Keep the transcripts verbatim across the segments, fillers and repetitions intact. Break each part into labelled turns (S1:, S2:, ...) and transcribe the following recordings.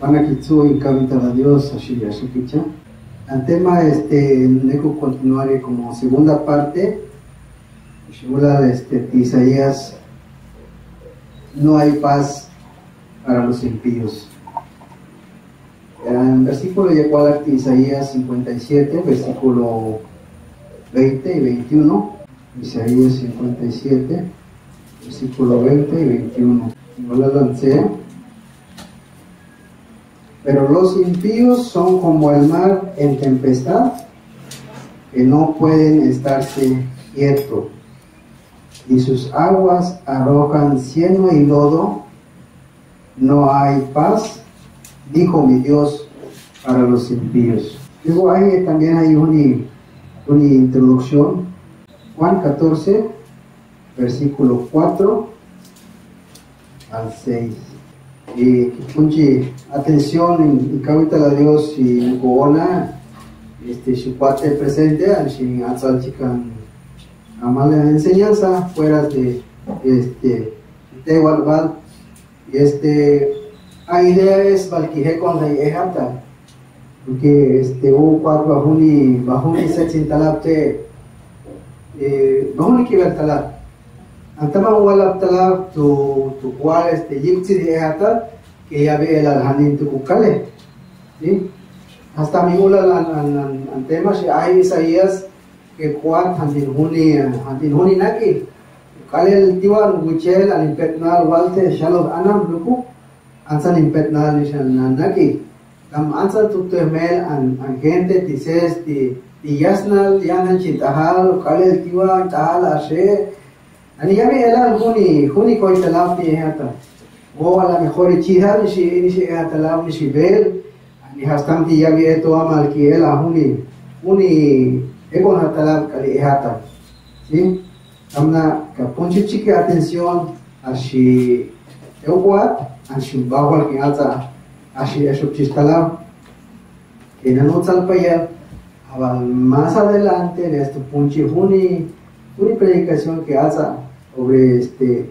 S1: Panakitsu y Kavita la Dios, así, así que el tema, este, Neko continuaré como segunda parte, este, Isaías, no hay paz para los impíos. En el versículo llegó a Isaías cincuenta y siete, versículo veinte y veintiuno. Isaías cincuenta y siete, versículo veinte y veintiuno. No la lancé. Pero los impíos son como el mar en tempestad, que no pueden estarse quietos, y sus aguas arrojan cieno y lodo. No hay paz, dijo mi Dios, para los impíos. Luego ahí también hay una, una introducción. Juan catorce, versículo cuatro al seis. Y punchi atención en Kavita la Dios y Goona, este su parte presente, así hacer chican amale enseñanza fuera de este de Walbal. Y este la idea es balquije con la ejata, porque este hubo cuatro bajuni bajuni se chintalapte eh bajuni que ver talap antama walap talap tu tu cual este yipsi de ejata que ya ve el alhanin tu kukale, ¿sí? Hasta mi ula an tema si hay Isaías que cuat handin huni handin huni naki kale el tiwan wichel al impetnal walte shalom anam luku ansan impetnal nishan naki tam ansan tu temel an an gente dices di di yasnal yanan chitahal kale el tiwan tahal ashe ani ya ve el huni huni koi talaf ti hata o a la mejor chida ni si ni si atalab ni si ver ni hastam ti ya ve to amal ki el huni huni ego atalab kali hata, ¿sí? Amna ka ponche chique atención así euquat así bajo que alza así eso chistalab que no salpaya más adelante en este ponche huni una predicación que alza sobre este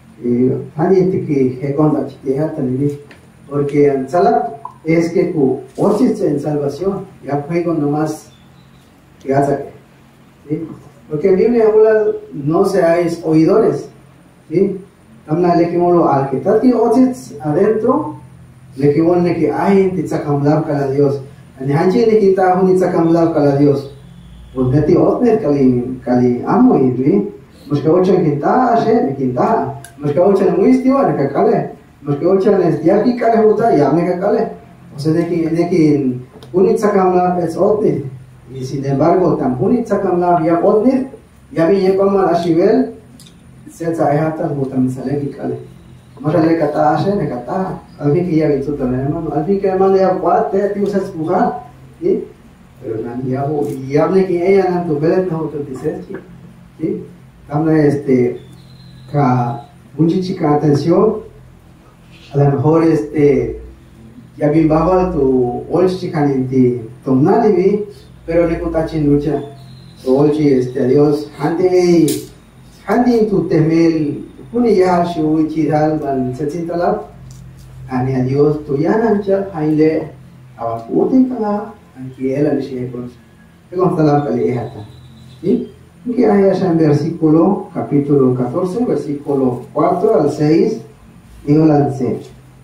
S1: Hani que hekonda chitehata ni porque en salab es que tu osis en salvación ya juego nomás que hace, ¿sí? Porque en Biblia habla no seáis oidores, ¿sí? Tamna le que molo al que tati osis adentro le que molo que ay te sakamlab kala Dios ani hanchi le que ta huni sakamlab kala Dios porque ti otner kali kali amo y nos que ocho que ta ashe que ta nos que ocho muy estilo ne que kale nos que ocho es ya que kale hota ya me que kale o sea de que de que unit sakamlab es otner y sin embargo tan unit sakamlab ya otner ya viene como a nivel se trae botam sale que kale más le kata ashe ne kata al fin que ya visto también hermano al fin que hermano ya cuate ti usas pujar ¿sí? Pero nan ya y hable que ella nan tu belet no tu dices ¿sí? También este ka mucha chica atención a lo mejor este ya bien bajo tu ol chica ni tomnali vi pero le contachin lucha olchi este Dios hande hande tu temel puni ya shu chidal ban setintala ani a Dios tu ya nancha haile awa putin kala anki ela ni shekos que constala kali hata ¿sí? Que hay allá en versículo, capítulo catorce, versículo cuatro al seis, y yo lancé.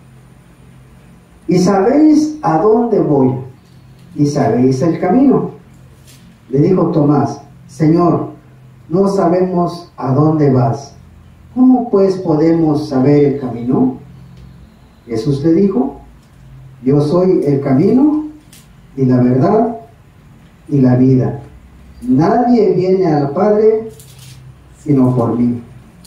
S1: Y sabéis a dónde voy, y sabéis el camino. Le dijo Tomás, Señor, no sabemos a dónde vas. ¿Cómo pues podemos saber el camino? Jesús le dijo, yo soy el camino, y la verdad, y la vida. Nadie viene al Padre sino por mí.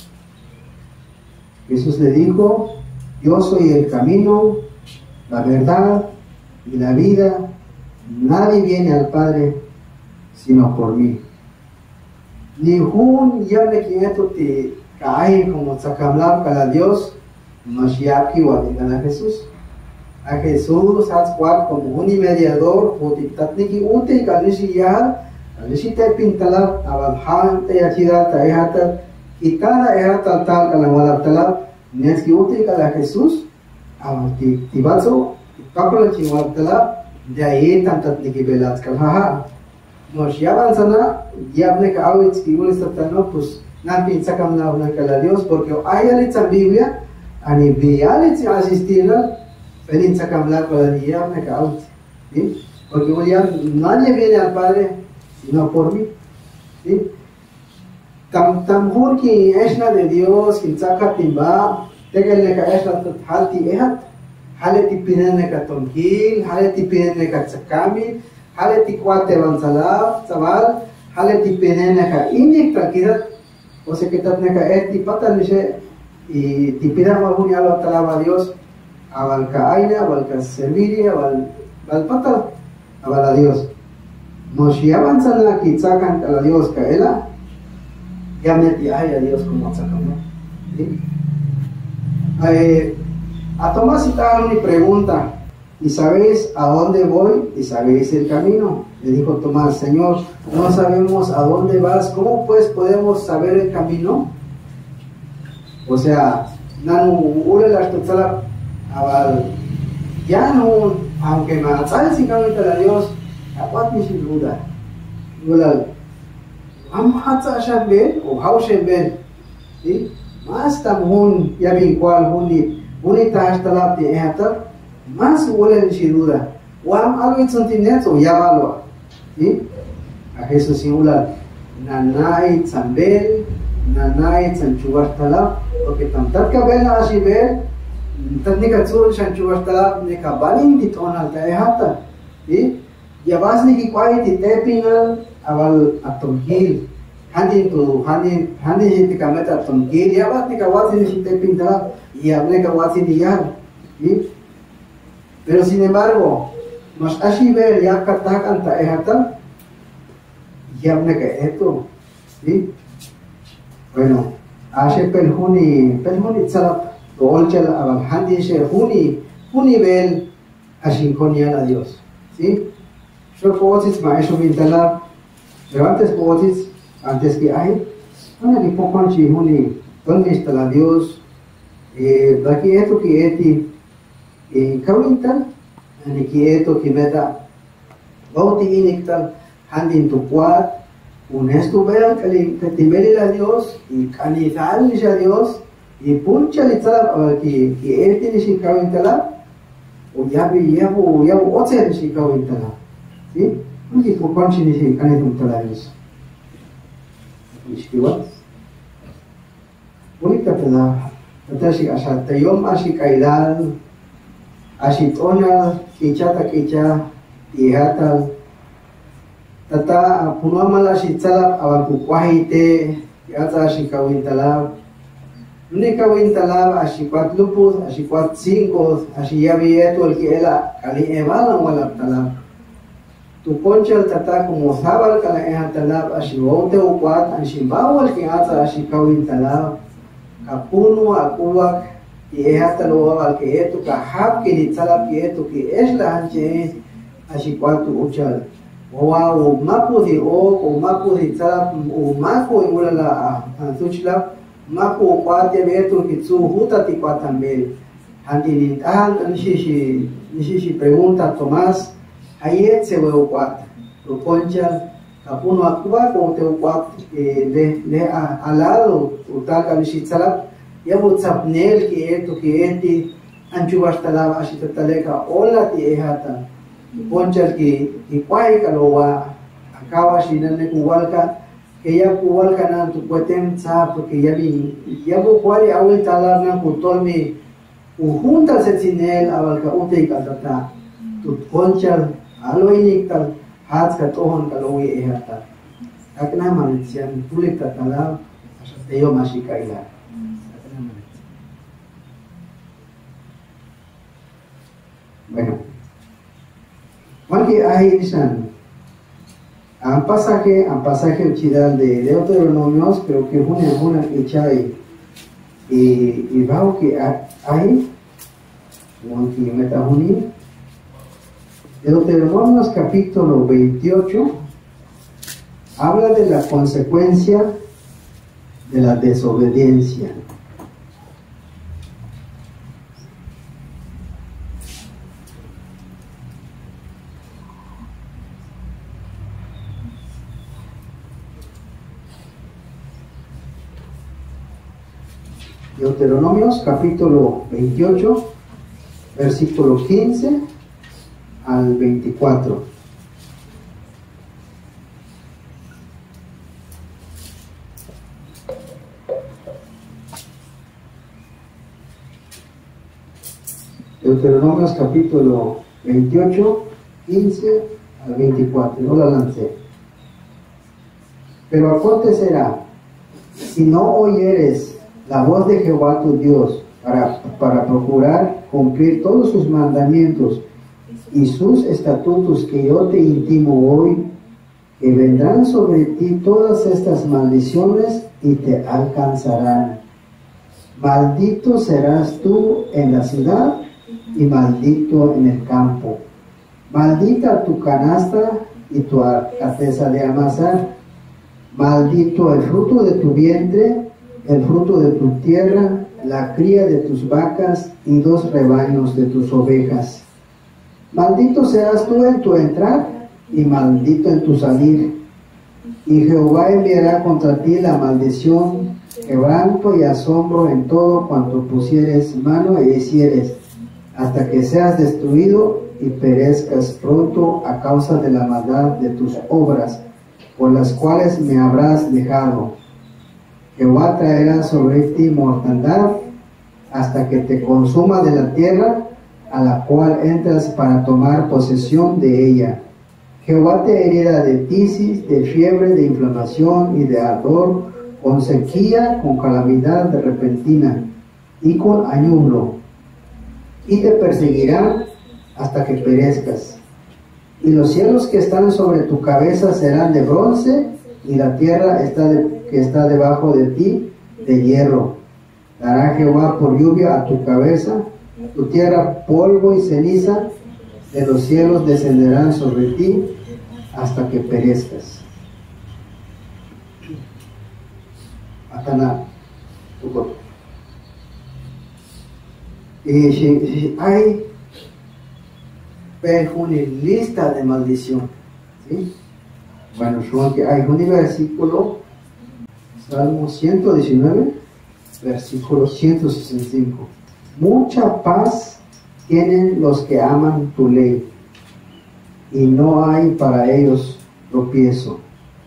S1: Jesús le dijo, yo soy el camino, la verdad y la vida. Nadie viene al Padre sino por mí. Ni un ya me quieto te cae como sakamlab para Dios, nos ya que a Jesús. A Jesús has cual como un mediador, o te tatniki ute y calishiyal. Alisi te pintala abal te achida te ehata y cada ehata tal kala wala tala neski uti kala Jesús abal ti tibazo Kakula chingwatala, de ahí tantas nikibelat kalhaha. Nos llaman sana, ya ne ka awits ki ulis tatano, pues natin sakam na una kala Dios, porque hay alit sa Biblia, ani bialit si asistirla, pelin sakam la kala ya ne ka awits. ¿Sí? Porque nadie viene al Padre sino por mí. ¿Sí? Tam tamhur ki esna de Dios, ki saca timba, tegal ne ka esna tot halti ehat, haleti pinan ne ka tomkil, haleti pinan ne ka tsakami, haleti kwate bansala, sabal, haleti pinan ne ka inik takirat, o se que tat ne ka eti patal nishe, y tipida mahuni alo talaba Dios, aval ka aina, aval ka serviria, aval, aval patal, aval a Dios. Nos llaman sana ki sacan a Dios ka ela, ya metí ay a Dios como sacamos. ¿Sí? Eh, a Tomás citaron y pregunta, ¿y sabéis a dónde voy? ¿Y sabéis el camino? Le dijo Tomás, Señor, no sabemos a dónde vas, ¿cómo pues podemos saber el camino? O sea, nanu ure la estutzala aval, ya no, aunque me atzal si camita a Dios, apat ni sin duda. Gulal, am hatsa ashan ben o haushen ben, ¿sí? Más tam hun yabin cual huni huni tash talap de ehata, más huelen sin duda. Wam alwit sontinet o yabalwa, ¿sí? A Jesús singular, nanai tzambel, nanai tzanchugar talap, porque tantar kabela ashibel, tannika tzur chanchugar talap ne kabalin titonal ta ehata, ¿sí? Yabas ni kikwai titepinal aval atomhil. Handin tu handin handin gente kameta atomhil. Yabas ni kawasi ni titepin talap y hable kawasi ni yar. ¿Sí? Pero sin embargo, nos ashi ver ya katakan ta ehata. Y hable que esto. ¿Sí? Bueno, ashe pelhuni pelhuni tzalap olchal aval handin she huni huni bel ashinkonian a Dios. ¿Sí? Yo potis maestro mintala, pero antes potis, antes que hay, una que poco chihuni, donde está la Dios, eh, da que esto que eti, eh, kawintal, ani que esto que meta, bauti inictal, handin tu cuat, unesto vean que te timbeli la Dios, y canizal a Dios, y puncha litzala, que que eti ni si kawintala, o yabi yabu yabu otse ni si kawintala. ¿Sí? Porque por cuánto ni se cae un talares. Ishkiwat. Bonita tada. Tatashi asa tayom ashi kailal. Ashi tonal kichata kicha tihatal. Tata punuamala ashi talab awal kukwahite yata ashi kawin talab. Nuni kawin talab ashi kwat lupus ashi kwat cinco ashi yabi eto el que ela kali evalan wala talab. Tu concha tata como sabal kala eha talab ashiwote ukwat anshibawal ki ata ashikawin talab kapunu akuwak ki eha talawal ki etu ka hab ki ni talab ki etu ki esla hanche ashikwatu uchal wa u mapu di o o mapu di talab u mapu imula la antuchla mapu ukwat ya etu ki tsu huta ti kwatambel hanti ni tan nishishi nishishi pregunta Tomás Hayet se ve ukwat, lo concha, kapuno akwa como te ukwat le le al lado, utaka nishitsalap, ya butzapnel ki eto ki eti, anchubastalab ashitataleka, ola ti ehata, concha ki ki kwai kalowa, akawa shinane kuwalka, que ya kuwalka na tu puetem tsa, porque ya vi, ya bu kwali awil talar na kutolmi, ujunta se sinel abalka ute katata, tu concha alo iniktal hats ka tohon kalowi ehata akna manityan tulik tatala asateyo mashikaila akna manit. Bueno, porque hay dicen un pasaje un pasaje uchidal de Deuteronomios, pero que una una que chay y y veo que hay un que meta unir Deuteronomios capítulo veintiocho habla de la consecuencia de la desobediencia. Deuteronomios capítulo veintiocho, versículo quince al veinticuatro. Deuteronomios capítulo veintiocho, quince al veinticuatro. No la lancé. Pero acontecerá, si no oyeres la voz de Jehová tu Dios para, para procurar cumplir todos sus mandamientos y sus estatutos que yo te intimo hoy, que vendrán sobre ti todas estas maldiciones y te alcanzarán. Maldito serás tú en la ciudad y maldito en el campo. Maldita tu canasta y tu arteza de amasar. Maldito el fruto de tu vientre, el fruto de tu tierra, la cría de tus vacas y dos rebaños de tus ovejas. Maldito serás tú en tu entrar y maldito en tu salir. Y Jehová enviará contra ti la maldición, quebranto y asombro en todo cuanto pusieres mano e hicieres, hasta que seas destruido y perezcas pronto a causa de la maldad de tus obras, por las cuales me habrás dejado. Jehová traerá sobre ti mortandad hasta que te consuma de la tierra a la cual entras para tomar posesión de ella. Jehová te herirá de tisis, de fiebre, de inflamación y de ardor, con sequía, con calamidad de repentina y con ayuno, y te perseguirá hasta que perezcas. Y los cielos que están sobre tu cabeza serán de bronce, y la tierra está de, que está debajo de ti de hierro. Dará Jehová por lluvia a tu cabeza, tu tierra polvo y ceniza, de los cielos descenderán sobre ti hasta que perezcas. Atana, y si hay una lista de maldición, ¿sí? Bueno, hay un versículo, Salmo ciento diecinueve, versículo ciento sesenta y cinco. Mucha paz tienen los que aman tu ley, y no hay para ellos tropiezo.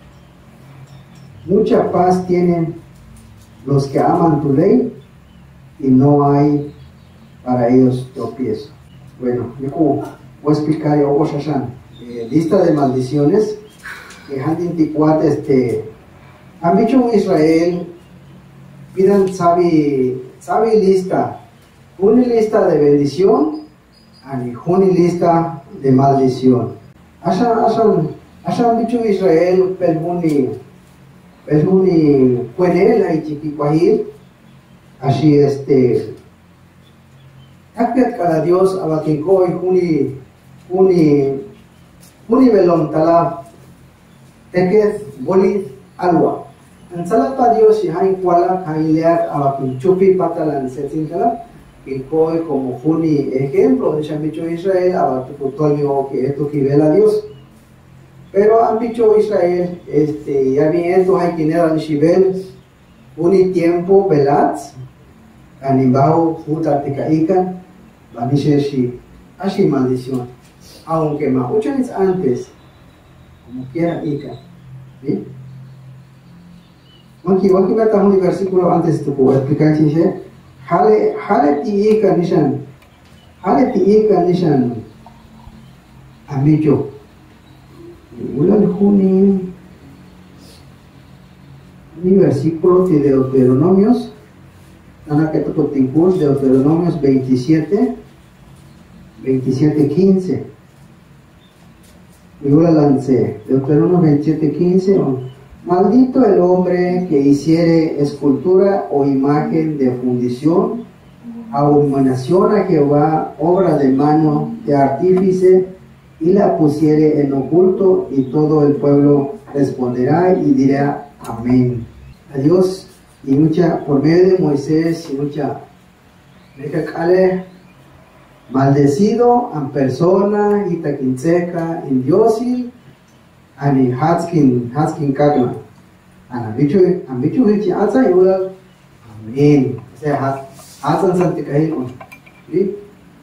S1: Mucha paz tienen los que aman tu ley, y no hay para ellos tropiezo. Bueno, yo como voy a explicar yo, Oshashan, eh, lista de maldiciones que han indicuado, este, han dicho en Israel, pidan sabi, sabi lista, una lista de bendición, y una lista de maldición. Ashan, ashan, ashan dicho en Israel, pelmuni, pelmuni, cuenel, y chiquicuahil, así este, Akpiat cada Dios abatinko y juni juni juni belon talab tekez boli alwa. Ansalat pa Dios y hain kuala hain leak abatin chupi patalan setin talab pinko como juni ejemplo de han dicho Israel abatutolio que esto que vela Dios. Pero han dicho Israel este ya bien esto hay quien era shibel uni tiempo velats animao futatikaika Banisheshi, así maldición, aunque muchos años antes, como quiera, Ica, ¿sí? Aquí, aquí va a estar un versículo antes de explicar, dice, Hale, Hale ti Ica nishan, Hale ti Ica nishan, amigo, Ulal Juni, un versículo de Deuteronomios, Ana que toco tincus, Deuteronomios veintisiete, veintisiete, quince. Yo la lancé, Deuteronomios veintisiete, quince. Maldito el hombre que hiciere escultura o imagen de fundición, abominación a Jehová, obra de mano de artífice, y la pusiere en oculto, y todo el pueblo responderá y dirá amén. Adiós. Y mucha, por medio de Moisés, y mucha, maldecido en persona, y taquinseca, en diosil, ani hatskin, hatskin kagna. Ana bichu, an bichu hichi atsa y ula, amén. sea hatan santi kahin on di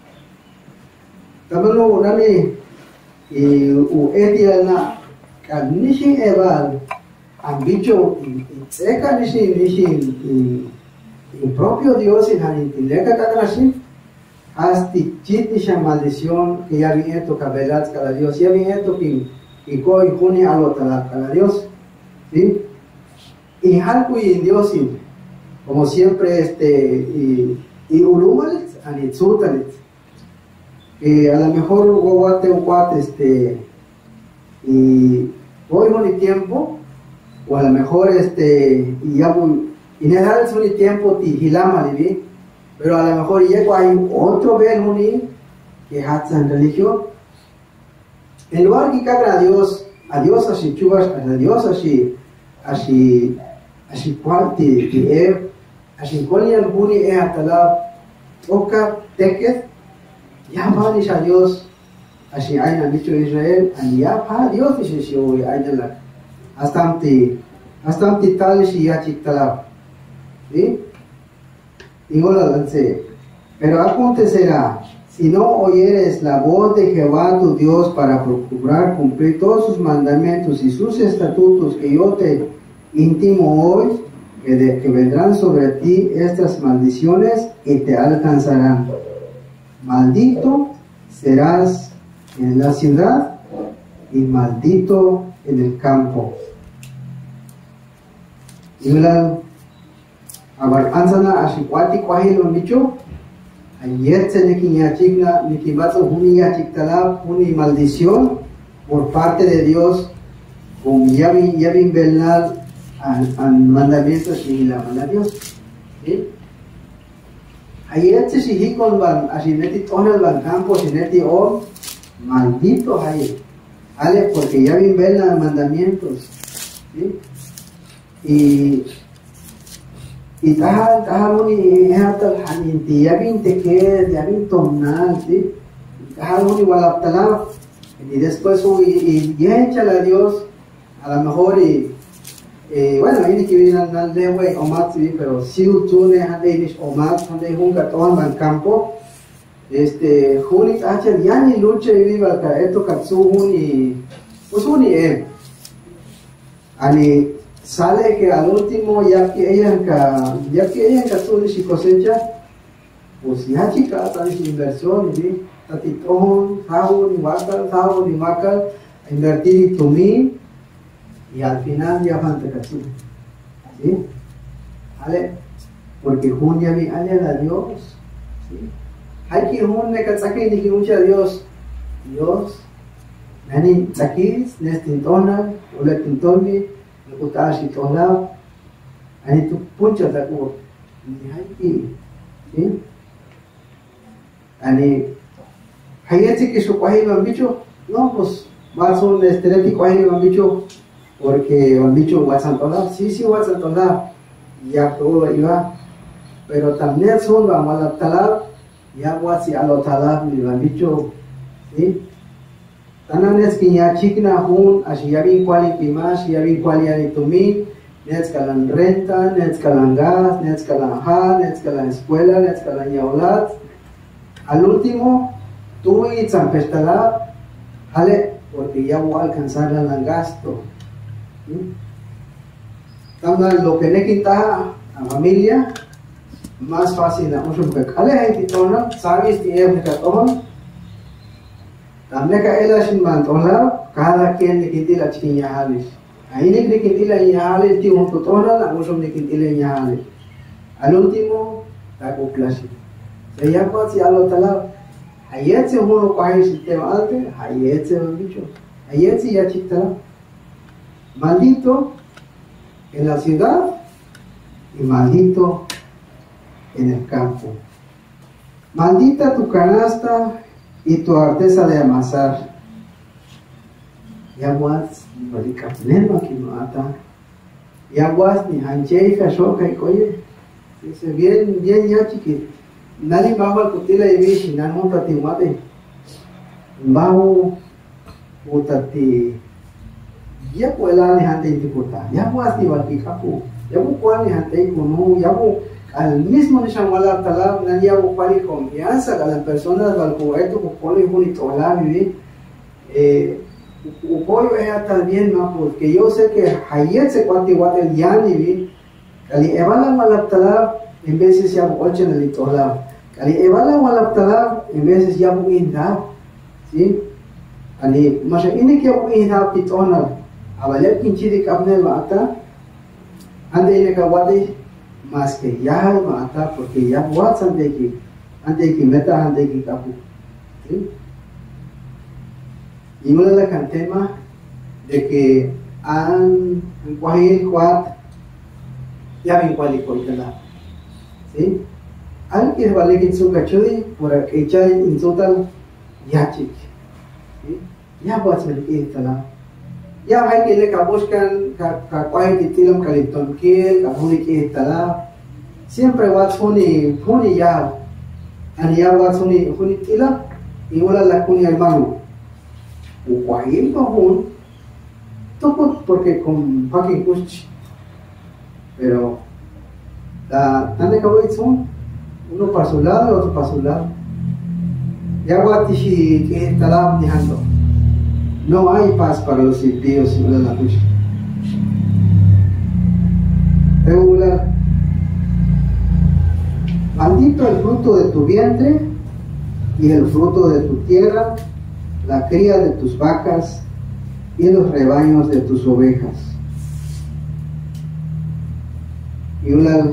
S1: tabalo nani i u etia na kanishi eval ambicho seca nishi nishi el propio Dios en Hanintileca Kakrashi hasti chitnisha maldición que ya viene tu cabelat cada Dios ya viene tu pin y coi juni alotala cada Dios ¿sí? Y halku y Dios como siempre este y y ulumalit anitzutalit que a lo mejor guate un cuate este y hoy no hay tiempo o a lo mejor este y ya voy y no es un tiempo tijilama libi pero a lo mejor llego hay otro ben que hatsan religión en lugar que caga a Dios a Dios así chubas a Dios así así así cual ti ti er así cual ya huni es atala oka teket ya manis a Dios así hay en dicho Israel y ya pa Dios dice si hoy hay de la hasta anti hasta anti tal si ya chictala ¿sí? Y hola lance pero acontecerá si no oyeres la voz de Jehová tu Dios para procurar cumplir todos sus mandamientos y sus estatutos que yo te intimo hoy que, de, que vendrán sobre ti estas maldiciones y te alcanzarán. Maldito serás en la ciudad y maldito en el campo. Y la abar ansana ashikwati kwahilo micho ayer se ne kinyachigna nikibazo huni yachigtala huni maldición por parte de Dios con yavi yavi belnal an mandamientos y la manda Dios ¿sí? Ayer se sihi con van asineti tonal van campo sineti o maldito ayer ale porque yavi belnal mandamientos ¿sí? y y tahal tahal uni hatal haninti yabin teke yabin tomnal sí tahal uni walaptala y después y y échale a Dios a lo mejor y eh, bueno ahí que viene al lewe omat sí pero si tú ne hande ni omat hande hunga tohan ban campo este juni acha ya ni lucha y viva ka esto katsu huni pues huni eh ani sale que al último ya que ella ya que ella casó de su cosecha pues ya chica tal su inversión y tatitón jabo ni vacal jabo ni vacal invertir y tumí y al final ya falta casó ¿sí? ¿Vale? Porque junio mi ale a Dios ¿sí? Hay que junio que saque ni que mucha Dios Dios nani sakis nestintona o le tintomi utashi tola ani tu puncha ta ko ni hai ¿sí? Ani hayati que su kwahi lo bicho no pues va son de este kwahi lo bicho porque lo bicho wasan tola sí sí wasan tola ya todo iba pero también son la mala tala ya wasi alo tala ni lo bicho ¿sí? Tananes que ya chikna hun así ya bien cual y más ya bien cual ya ni tumi nets kalan renta nets kalan gas nets kalan ha nets kalan escuela nets kalan yaulat al último tú y zampestala ale porque ya voy a alcanzar el gasto ¿sí? También lo que le quita a familia más fácil a mucho porque ale hay titona sabes tiene que tomar también que él es mantola cada quien le quita la chiquilla halis ahí le quita la halis tío un tutona la mucho le quita la halis al último la clase se ya pues ya lo tala ayer se uno coge el sistema alto ayer se lo dicho ayer se ya chita maldito en la ciudad y maldito en el campo maldita tu canasta y tu artesa de amasar ya was ni balika pleno que no ata ya was ni hanche ka shoka y coye dice bien bien ya chiqui nadie va a cutila y bichi nan junta ti mate bajo utati ya puela ni hante ti puta ya was ni balika pu ya bu cual ni hante kuno ya bu al mismo Nishamwala Talab, Nanya Bupali confianza a las personas del juguete, Bupoli Bonito Olavi, eh, Upoyo es también, ¿no? Porque yo sé que Hayet se cuati guate el Yani, Kali Evala Walab Talab, en veces ya ocho en el Itolab, Kali Evala Walab Talab, en veces ya Buindab, ¿sí? Kali Masha ini que Buindab Pitonal, Avalet Kinchidi Kabnel Mata, ande ini Kawati, más que ya Mata, porque ya Watson de aquí, ante que meta, ante que Kapu, ¿sí? Y no le el tema de que han cuajil cuat ya ven cuál y cuál ¿sí? Al que vale que su cachudi por que ya en total ya chic, ¿sí? Ya buat melki tala ya hay que le buscan ka cuajil que tilam caliton que ka huni que tala siempre buat huni huni ya ani ya buat huni huni tilam y wala la kuni hermano Uguayil Pahun, todo porque con Paki Kuch, pero la tan de cabo son uno para su lado y otro para su lado. Ya Guatishi que estará dejando. No hay paz para los impíos sino de la lucha. Regular. Maldito el fruto de tu vientre y el fruto de tu tierra, la cría de tus vacas y los rebaños de tus ovejas. Y una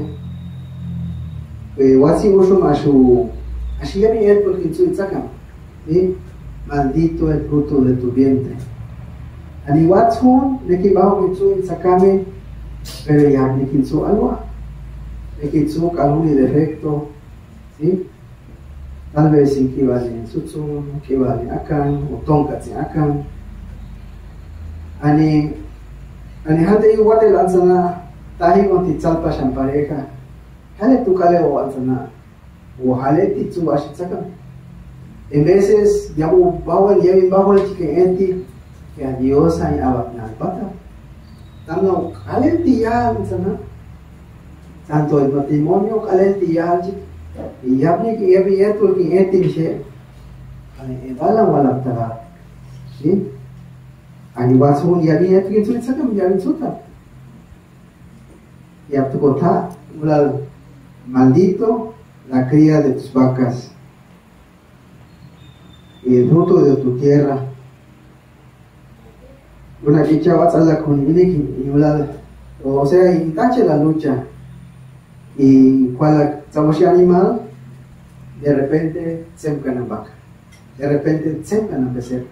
S1: wasi uso mashu así ya mi el porque su saca, maldito el fruto de tu vientre. Ani watsun de que bajo que su sacame, pero ya ni que su algo, de que su caluni defecto, sí. Tal vez en que vale en Sutsun, que vale akan, o Tonkatsi akan. Ani, ani hante igual el ansana, tahi con titzalpa shampareja, hale tu kale o ansana, o hale titsu ashitsakan. En veces, ya bajo el ya bajo el chique enti, que a Dios hay abatna pata. Tamno, hale tiya ansana, tanto el matrimonio, hale tiya y ya vi que ya vi esto que es tinche ale bala wala tara sí ani wasun ya vi esto que se saca ya vi suta ya tu kota maldito la cría de tus vacas y el fruto de tu tierra una chicha va a salir con y una o sea y tache la lucha y cual Saboshi animal, de repente se encanan vaca, de repente se encanan becerro.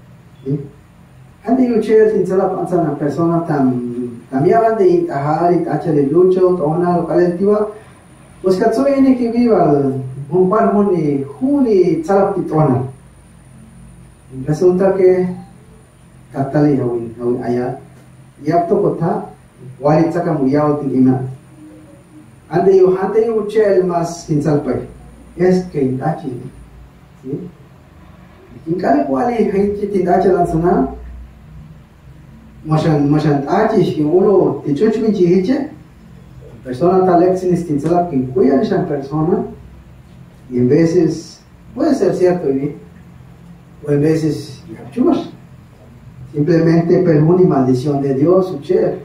S1: Antes yo che sin ser una persona tan también hablan de ajar y tacha de lucho, tona local activa, pues que soy en que viva un par de juli salap tona. Resulta que katali hawi hawi ayat, ya to kota wali saka muyao tingina. Ande yo hante yo chel mas hinsalpai es que indachi ¿sí? Inkale cual es gente tindachi lanzana mashan mashan achi que uno te chuch min chihiche persona talexin istinsalap que cuidan esa persona y en veces puede ser cierto y o en veces chubas simplemente perjuni maldición de Dios ucher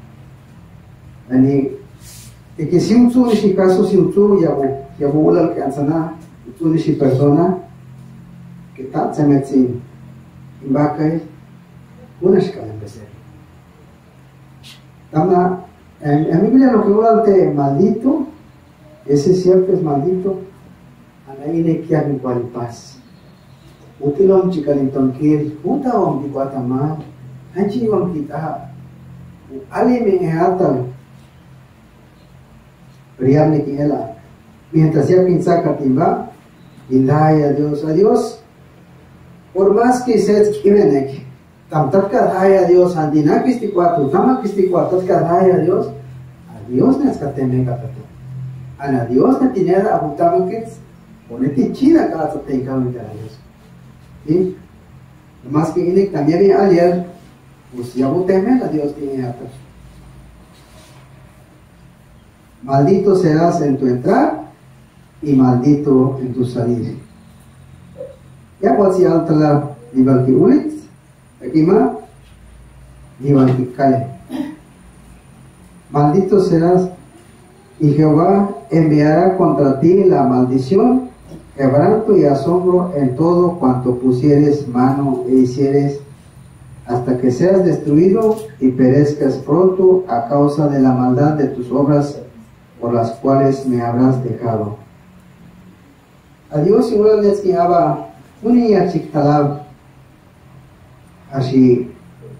S1: ani y que si un su ni caso si un su ya ya bola alcanza na un ni persona que está se mete en vaca una escala empecé tama en la Biblia lo que habla de maldito ese cierto es maldito a la ine que hay cual paz utilon chikalinton kil puta om di kuata mal anchi om kita ali me atal Riarne que ela, mientras ya piensa catimba, indaya a Dios, a Dios, por más que se escriben, tam tatka daya a Dios, andina kisti cuatro, tama kisti cuatro, tatka daya a Dios, a Dios ne escateme catato, a Dios ne tinera abutamo que ponete chida cada te encanta a Dios, ¿sí? Más que él también ayer, pues ya abuteme a Dios tiene atrás. Maldito serás en tu entrar y maldito en tu salir. Ya cual si altala nivel que ulit, aquí más, nivel que cae. Maldito serás, y Jehová enviará contra ti la maldición, quebranto y asombro en todo cuanto pusieres mano e hicieres, hasta que seas destruido y perezcas pronto a causa de la maldad de tus obras por las cuales me habrás dejado. Adiós, y una vez que haba uni ya chiktalab, así,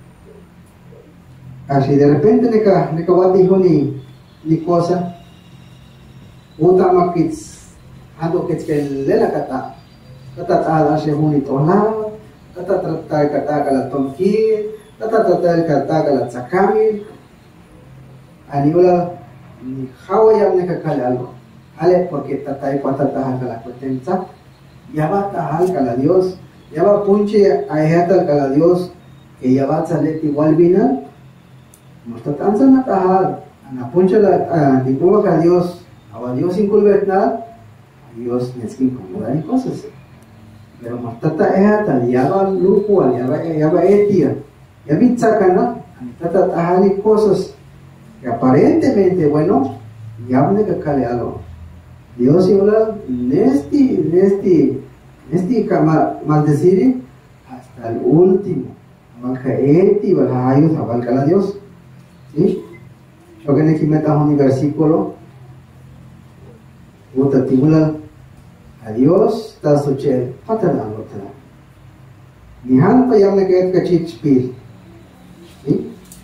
S1: así de repente neka neka wati huni ni cosa, utama kits, ando kits ke lela kata, kata taala así huni tola, kata tratar kata kala tomkir, kata tratar kata kala tsakami, aniola ni hawaya neka kala algo, ale porque tatai kuata taha kala kutensa. Ya va tahal kala Dios, ya va punche ayatal kala Dios, que ya va salir igual bina, nos tatanza na tahal, ana punche la dipuga kala Dios, awa Dios inculvertad, Dios neskin acomodar y cosas, pero nos tata ayatal, ya va lujo, ya va ya va etia, ya bitzakana, tata tahal y cosas que aparentemente bueno, ya van a kale algo. Dios habla nesti, nesti, nesti maldecir hasta el último. Abalca eti, balhayos, abalca la Dios. ¿Sí? Yo que aquí metas un versículo. Uta tibula a Dios, ta soche, patana lotana. Ni han pa yamne que kachich. ¿Sí?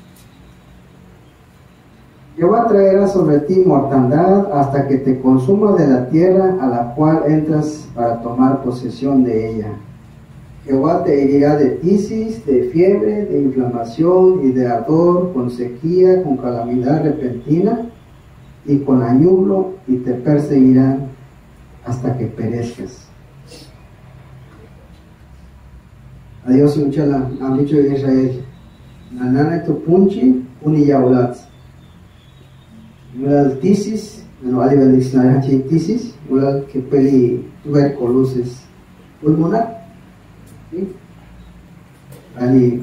S1: Jehová traerá sobre ti mortandad hasta que te consuma de la tierra a la cual entras para tomar posesión de ella. Jehová te herirá de tisis, de fiebre, de inflamación y de ardor, con sequía, con calamidad repentina y con añublo, y te perseguirán hasta que perezcas. Adiós, Unchala, han dicho de Israel, nanana tu punchi, uniyaulat. Mulal tisis, no ali bel diccionario hachi tisis, mulal que peli tuberculosis pulmonar, ¿sí? Ali,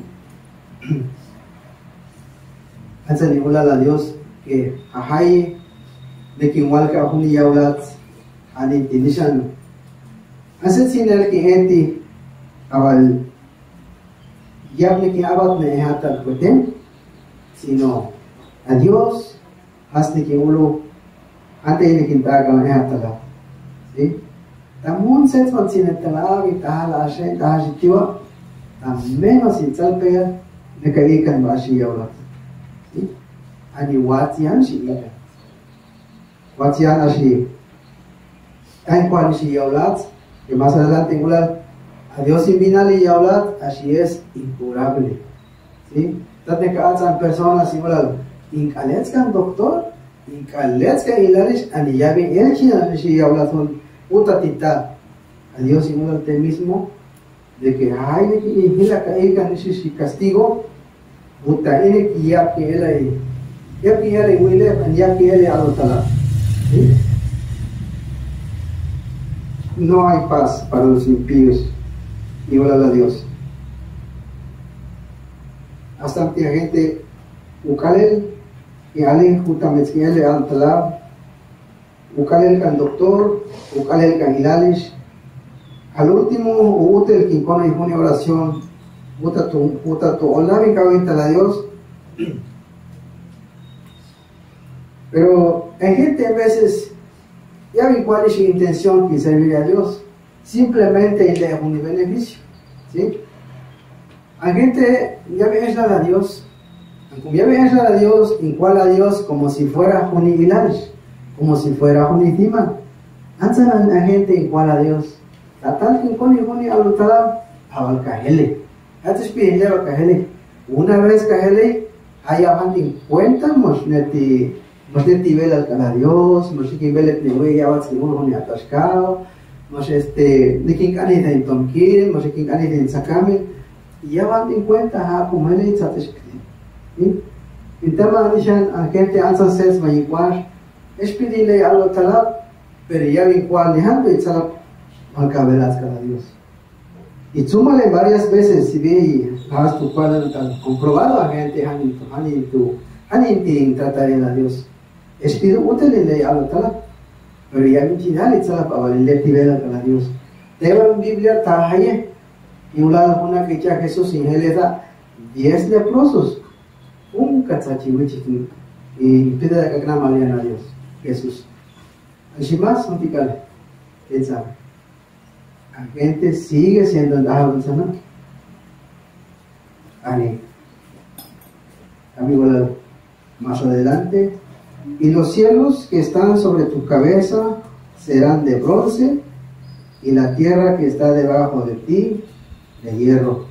S1: hace mulal a Dios que ahai de que igual que ahuni yaulat, ali tinishan, hace sin el que gente abal yable que abat ne hata cueten, sino a Dios. Hasta que uno antes de que entra con la tala, ¿sí? También se trata de tala y tala, ashe, tala, chiva, también así salpea de que hay que bashi yaulat, ¿sí? Ani watian shi ika, watian así, hay cual shi yaulat, que más adelante igual a Dios invinali yaulat, así es incurable, ¿sí? Tanto que hacen personas igual. Inkaletskan doctor, inkaletskan hilarish, ani yabi elchi, ani hablason puta tita. A Dios simulante mismo, de que hay de que hila caíga ni castigo, puta ine que ya que él ahí, ya que él huile, ya que él adotala. No hay paz para los impíos, y hola a Dios. Bastante gente, ukalel, y alguien justamente que le han talado, ukalel kan doctor, ukalel kan hilalish, al último, uta el quincona y una oración, uta tu, uta tu, hola mi cabeza a Dios. Pero hay gente a veces, ya vi cuál es su intención que servir a Dios, simplemente le da un beneficio, ¿sí? Hay gente, ya ve a Dios, ya ve a Dios, igual a Dios como si fuera un hilalish, como si fuera un encima. Antes la gente igual a Dios. La tal que con y a lo tal, a el cajele. Antes pide el cajele. Una vez cajele, hay avante cuenta, mos neti, mos neti vela a Dios, mos que vela que voy a avanzar uno ni atascado, mos este, de quien cani de Tomkir, mos que cani de Sakame, y ya van en cuenta, ha como él es ¿sí? En tema de a gente antes es igual. es pedirle algo talab, pero ya vi cuál dejando y talab malcabelas cada Dios. Y súmale varias veces si ve has tu cuadro comprobado a gente hani tu hani tu hani tin tratar a Dios. Es pedir útil algo talab, pero ya vi chinali talab avalile tibela cada Dios. Debe Biblia tahaye y una una que ya Jesús en él da diez leprosos. Un cachachiwichitin y pide que gran María a Dios Jesús. Así más no ticale. ¿Quién sabe? La gente sigue siendo andada en sana. Ani. Amigo, más adelante. Y los cielos que están sobre tu cabeza serán de bronce, y la tierra que está debajo de ti de hierro.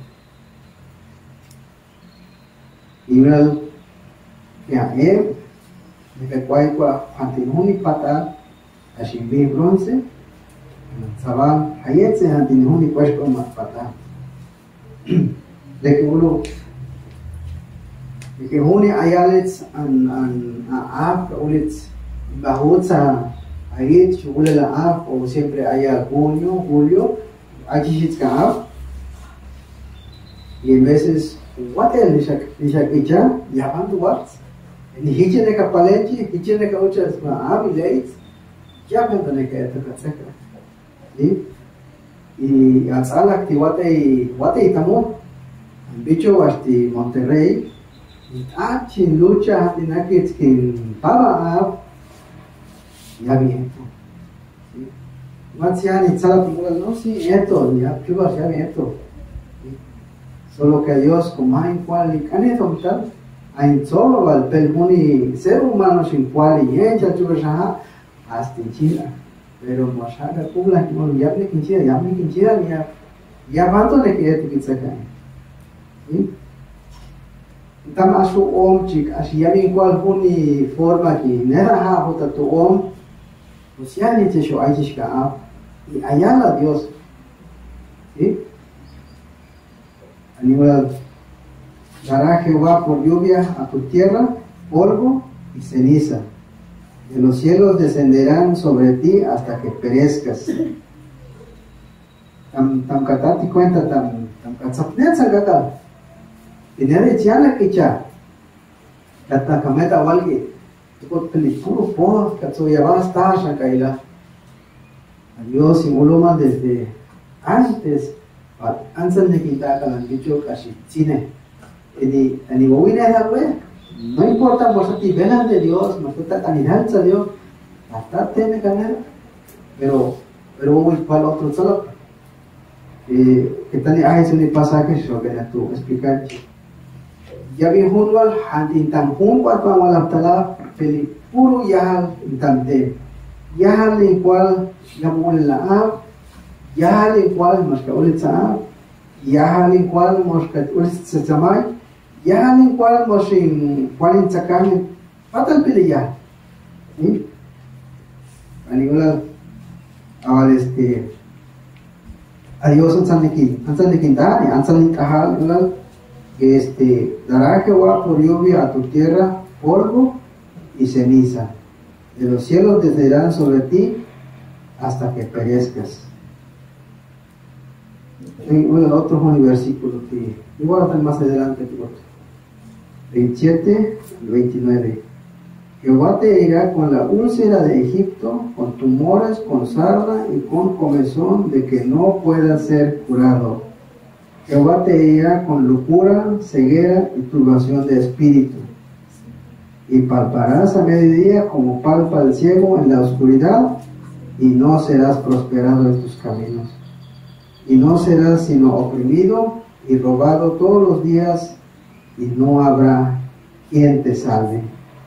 S1: Y una que a él, de que cualquiera antinuni patal, a shimbi bronce, sabal hayetse antinuni cuesco más patal. De que uno, de que huni ayalets an an aap ulits bahutsa ayit shugule la aap o siempre ayal junio julio achishits ka aap y en veces what el nishakicha yapan tu what ni hichene ka palenchi hichene ka uchas ma aap ileit yapan tane ka eta katsaka y y atzalak ti wate wate itamo bicho hasti Monterrey ah chin lucha hati nakits kin pava aap ya bien Matsiani tzala tingula no sí esto ya chubas ya bien esto solo que Dios como hay cual y caneto tal hay solo al pelmuni ser humano sin cual y encha chubas hasta en China pero mashaka kubla que ya me quinchida ya me quinchida ya ya cuánto le quiere tu pizza acá ¿sí? Tam asu om chik as ya bien cual huni forma que nera ha hota tu om pues ya ni te sho aichish ka y allá la Dios ¿sí? Animal dará Jehová por lluvia a tu tierra polvo y ceniza, de los cielos descenderán sobre ti hasta que perezcas. Tam tam katati cuenta tam tam katsapnet sangata tinere chiana kicha kata kameta walgi tu peli puro po katso ya basta shakaila Dios simuloma desde antes antes de quitar kalan bicho casi cine ini ani wawina la we no importa por ti velan de Dios no está tan alza Dios hasta tiene ganar pero pero voy para otro solo eh que tal hay ese pasaje yo que tú explicar ya vi junwal hantin tam hun kwa kwa wala tala peli puro yahal intante yahal en cual yamul la a yahal en cual mosca ulit sa yahal en cual mosca ulit sa samay yahal en cual mosing cual en sakam patal peli ya ¿sí? Anigula awal este adiós ansan niki ansan nikindani ansan nikahal ulal que este dará Jehová por lluvia a tu tierra polvo y ceniza, de los cielos descenderán sobre ti hasta que perezcas. Y bueno, otro versículo que igual están más adelante, veintisiete al veintinueve. Jehová te irá con la úlcera de Egipto, con tumores, con sarna y con comezón de que no pueda ser curado. Jehová te irá con locura, ceguera y turbación de espíritu. Y palparás a mediodía como palpa el ciego en la oscuridad, y no serás prosperado en tus caminos. Y no serás sino oprimido y robado todos los días, y no habrá quien te salve.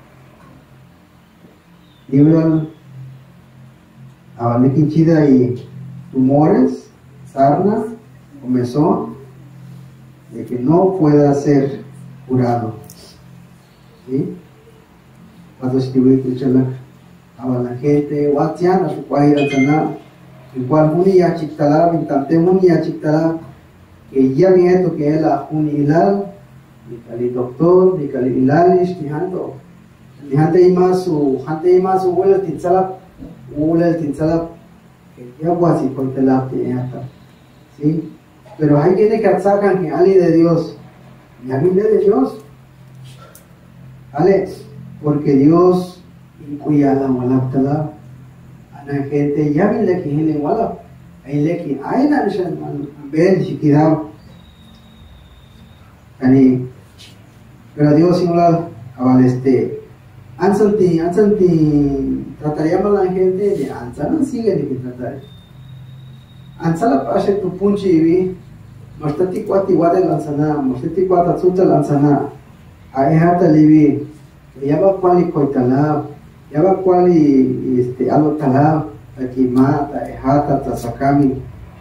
S1: Libro Abaniquinchida y tumores, sarna, comezón, de que no pueda ser curado. ¿Sí? Cuando escribí Kuchala, a la gente, Watiana, su cuaira sana, el cual Muni ya chictala, Vintante Muni ya chictala, que ya nieto que él a Muni Hilal, ni cali doctor, ni cali Hilalish, ni hanto, Ni hante ima su, hante ima su huele el tinsalap, huele el tinsalap, ya guasi por telap tiene hasta, ¿sí? Pero hay gente que sacan que ali de Dios, y a mí de Dios, ¿vale? Porque Dios cuya la walap talap, ana gente ya vi le que hile walap, ay le que ay na nishan bel shikidam, ani, pero Dios singular, aval este, ansanti, ansanti, trataríamos a la gente de ansalan sigue de que tratar. Ansala pashe tu punchi vi, mostati kwati wade lansana, mostati kwata tsuta lansana, ay hata livi, yaba kwali koitalab, yaba kwali este alo talab, takimata, ehata, tasakami,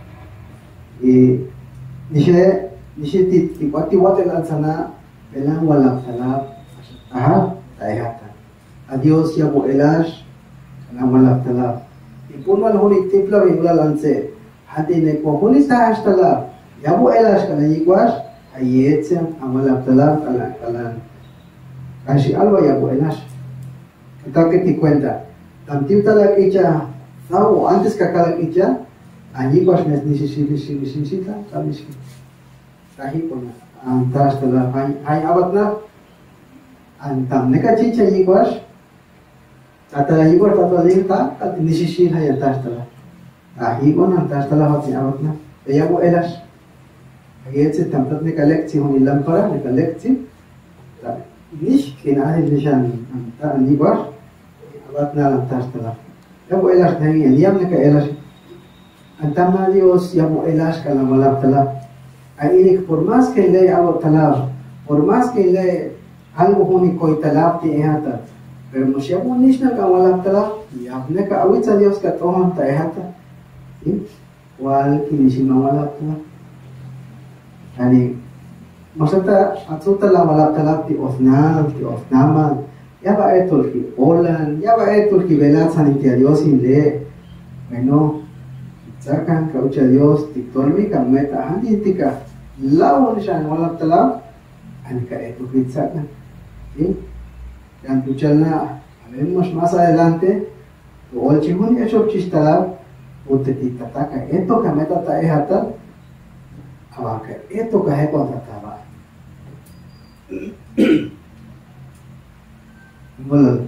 S1: y nishe, nishe ti kwati wade lansana, belang walab talab, aha, taihata. Adios yabo elash, belang walab talab. Y puno al honi tipla vingula lance. Hati ne ko huni sa hashtala yabu elash kana yikwash ayetsem amal abdala kala kala kashi alba yabu elash kita que te cuenta tamtim tala kicha sao antes ka kala kicha anyikwash nes nisi sisi sisi sisi ta kamishi tahi kona antas tala hay hay abatna antam ne ka chicha yikwash atala yikwash tatwa dinta kat nisi sisi hay antas tala ahi kon antas tala hati abatna ya bu elash ayetse tamtat ne kalekti honi lampara ne kalekti ta nish kina ahli nishan anta nibar abatna antas tala ya bu elash ne yam ne ka elash antama Dios ya bu elash kala malab tala ainik por más que le alo talab por más que le algo honi koi talab ti ehata pero no se abu nishna ka malab tala ya ne ka awitsa Dios ka tohan ta ehata wal kini wala tala yani maksudnya atsuta la wala tala ti ofna ti ofnama ya ba etul ki olan ya ba etul ki velat saniti Dios inde bueno sakan kaucha Dios ti tormi ka meta handi tika lawan shan wala tala an ka etul ki sakan sí dan tuchalna haremos más adelante ol chihun eso chistala Uti tataka eto ka meta ta ehata awaka eto ka hepo tataba bueno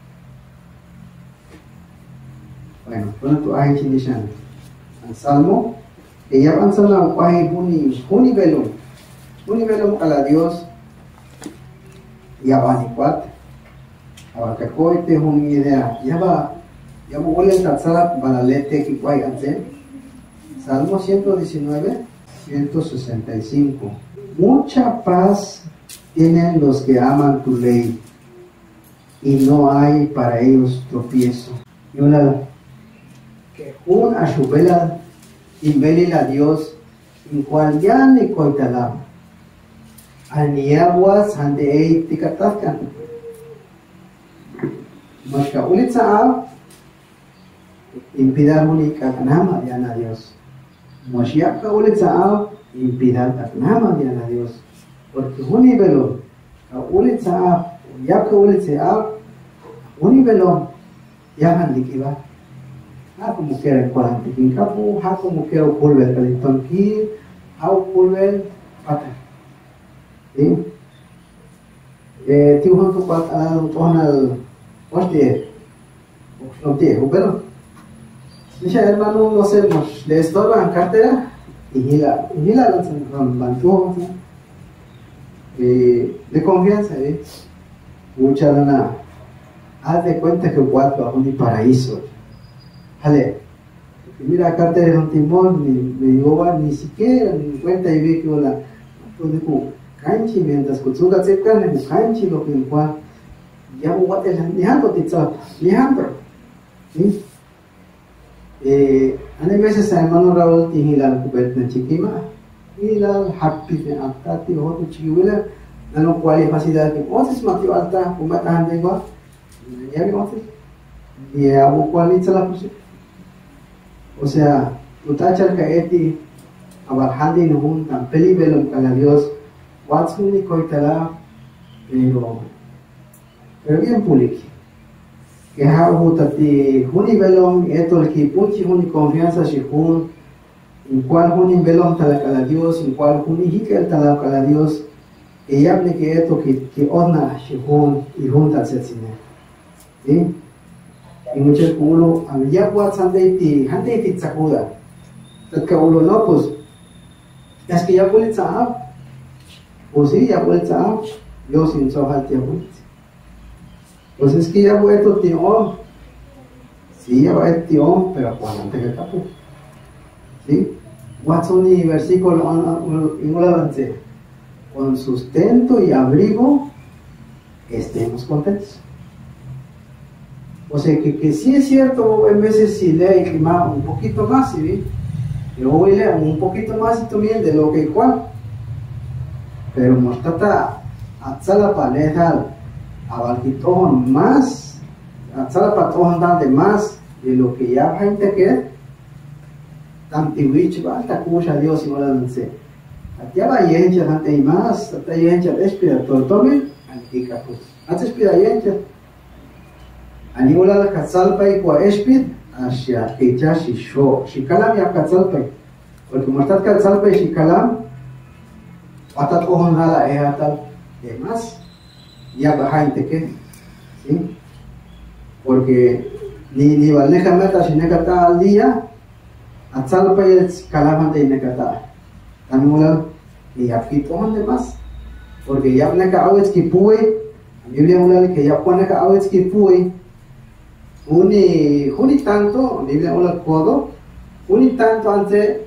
S1: bueno bueno tu ahi chinishan ang salmo que ya avanza la ahi huni huni belum huni belum ala Dios ya bani kwat awaka koite huni idea ya ba ya me tatzara para leerte que guay antes. Salmo ciento diecinueve, ciento sesenta y cinco. Mucha paz tienen los que aman tu ley y no hay para ellos tropiezo. Y una que un ashubela y a Dios en cual ya ni coitalab. Aniaguas ande ei tikatafkan. Mashka ulitzaab impidar única kanama diana Dios. Moshiach ka ulit saab impidar kanama diana Dios. Porque huni belon ka ulit saab yak ka ulit saab huni belon yahan dikiba. Ha como quiera cuarantikin kapu ha como quiera pulver kaliton ki ha pulver pata. ¿Sí? Eh, tiuhan tu pat al tonal hostie. Hostie, ubelo. Dice hermano, no sé, le estorban cartera y gila, y gila los bantuos de confianza, ¿eh? Mucha lana, haz de cuenta que cuatro a un paraíso. Jale, mira, cartera es un timón, ni me digo, ni siquiera ni cuenta y ve que la, pues digo, canchi, mientras que su gato carne, canchi lo que igual, ya voy a tener, ni ando, ni ando, ¿sí? Eh, ane veces hermano Raúl tihilal kubet na chikima hilal happy ne akta ti hotu chikiwila nano kuali facilidad que otis matio alta kumatahan de igual ya que otis y abu kuali chala pues o sea utachar ka eti abar handi no hun tan peli belum kala Dios watsun ni koitala pero pero bien puliki. Que ha hutati huni belong eto el kipuchi huni confianza si hun en cual huni belong talakala Dios, en cual huni hikel talakala Dios, que yable que eto que que ona si hun y junta setsine. ¿Sí? Y muchos ulo al ya WhatsApp de ti, hante ti tsakuda. Tatka ulo no pues es que ya puede saber, pues sí, ya puede saber, yo sin sojar te voy. Pues es que ya voy a tu tío, sí, ya va a tío, pero cuando antes que capo, ¿sí? Watson y versículo en un avance, con sustento y abrigo, estemos contentos. O sea que, que sí es cierto, en veces si lee un poquito más, ¿sí? Yo voy a leer un poquito más también de lo que igual, pero mostrata a sala paneja a valquitojon más, a sala patojon de más de lo que ya gente que tantiwich va hasta cuya Dios y mola danse. Ya va yencha ante y más, hasta yencha espira todo tome, antica pues. Hasta espira yencha. Animola la casalpa y qua espir hacia ella si show, si calam ya casalpa. Porque mostrar casalpa y si calam atat ojon hala e atal de más. Ya baja inte que, ¿sí? Porque ni ni vale meta si negata al día, asalpa y calam de negata. Animola y aquí ojon de más. Porque ya nega awets que puwe, la Biblia habla que ya pone que awets que puwe. Uni, uni tanto, Biblia habla codo, uni tanto ante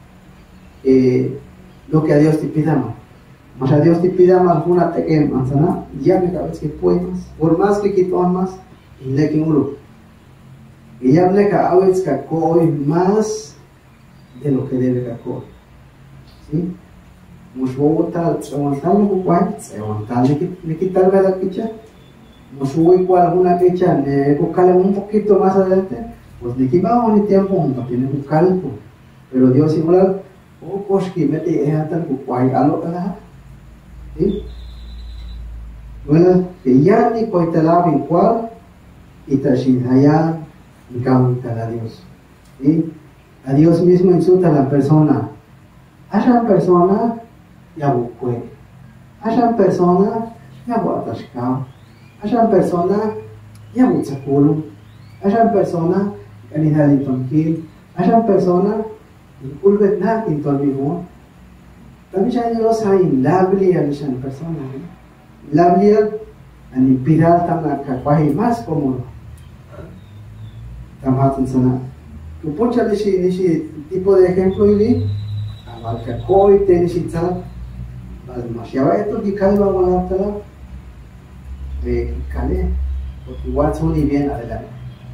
S1: eh, lo que a Dios te pidamos. Mas a Dios te pidamos alguna teque manzana, ya me cabes que puedas, por más que quitón más, y le que uno. Y ya me cabes que coy más de lo que debe que coy. ¿Sí? Nos voy a tal, se aguantar lo que cual, se aguantar, le quitar la quicha. No subo igual alguna fecha, ne buscarle un poquito más adelante, pues ni que vamos ni tiempo, no tiene que buscarle, pero Dios igual, oh, pues que mete a tal cual, algo que la, ¿sí? Bueno, que ya ni coita la igual, y tashin allá, y cauta a Dios, ¿sí? A Dios mismo insulta a la persona, haya persona, ya busque, haya persona, ya guatascao. Hayan persona ya mucha culo, hayan persona que ni da tranquilo, hayan persona que culpe nada en todo el mundo. También ya Dios hay lablia de esa persona, lablia en impirar también que más cómodo. También sana. Tu pucha de ese tipo de ejemplo y al que coi te dice tal, al más ya va esto que calma wala tal. De Cale, porque igual son bien adelante.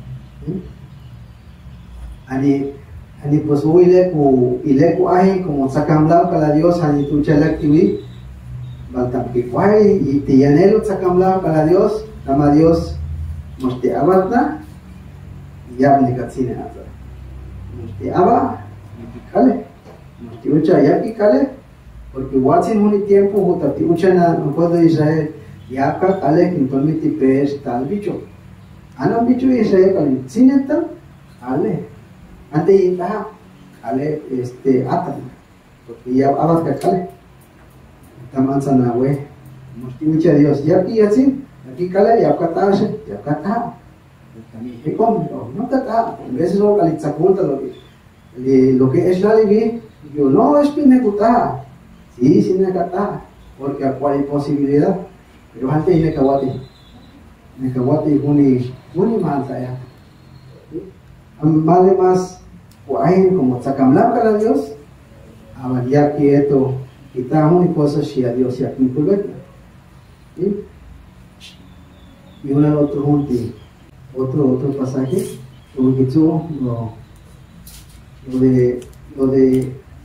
S1: Ani, ani pues voy leku, y leku ahí como sacan blanco a la Dios, ani tu chalak tiwi, baltam que guay, y te llanelo sacan blanco a la Dios, tama Dios, nos te abarta, y ya me catsine nada. Nos te aba, y cale, nos te ucha ya que cale, porque igual sin un tiempo, justa te ucha na, no puedo Israel. Ya acá ale que entonces te pes tal bicho, ano bicho Israel kali sineta ale, ante ita ale este atan, porque ya abas que kale, taman sana we, mesti mucha Dios ya aquí así, aquí kale ya acá taase, ya acá ta, también he comido, no ta ta, en veces lo kali tsakunta lo que lo que es la ley, yo no es que me gusta, sí sí me gusta, porque acual hay posibilidad. Pero antes me kawati, me kawati huni huni mal saya. Vale más kuain como sakamla para Dios, avalia que esto kita huni cosas si a Dios ya cumplir. Y una otro junti, otro otro pasaje, lo que tú lo lo de lo de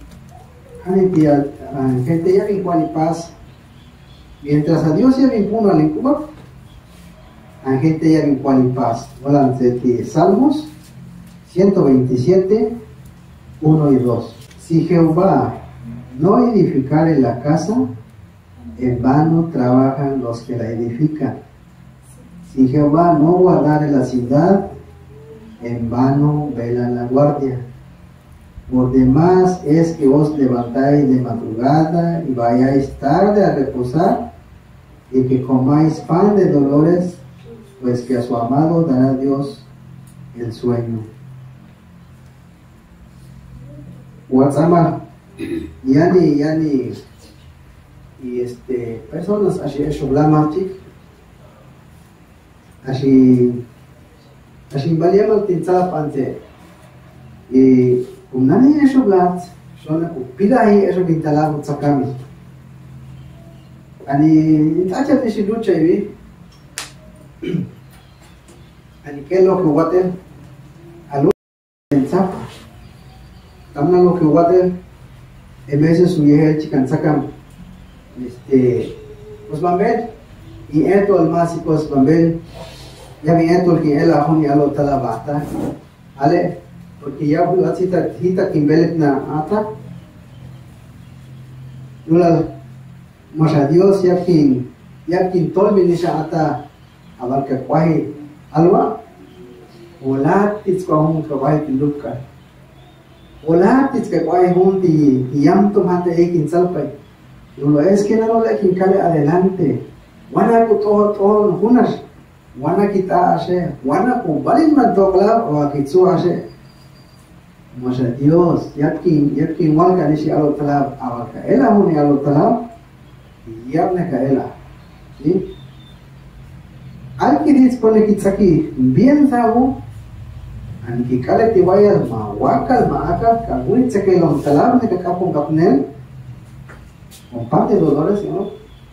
S1: gente ya en cual y paz. Mientras a Dios ya vinculo al incuba, a gente ya vinculo en paz. Volante de Salmos ciento veintisiete, uno y dos. Si Jehová no edificare la casa, en vano trabajan los que la edifican. Si Jehová no guardare la ciudad, en vano vela la guardia. Por demás es que os levantáis de madrugada y vayáis tarde a reposar, y que comáis pan de dolores, pues que a su amado dará Dios el sueño. WhatsApp, yani, yani, y este, personas así eso blamatic, así, así valía mal tinzada pante, y un nani eso blat, son pila ahí eso pintala sakami, ani tacha de si lucha y ani que lo que guate, alu pensaba, tamna lo que guate, en veces su vieja chican sakam. Este, pues bambel y esto el más y pues bambel ya vi esto que él aún ya lo talabata ale porque ya fue así ta hita kimbelet na ata nula mas a Dios ya quien ya quien tol minisha ata abarca kwahi alwa wala tis ko hum kwahi tilukka wala tis ka kwahi hum ti yam to mate ekin salpai. Lo es que no le quincale adelante. Wana ko todo todo hunas. Wana kita hace. Wana ko balin matokla o akitsu hace. Masa Dios, yakin yakin wal ka ni si alo talab awaka. Ela huni alo talab. Yabne ka ela. ¿Sí? Al que dispone kitsaki bien sabu. An ki kale ti wayal ma wakal ma akal ka gunit sa kailong talab ne ka kapong kapnel. Con pan de dolores, ¿no?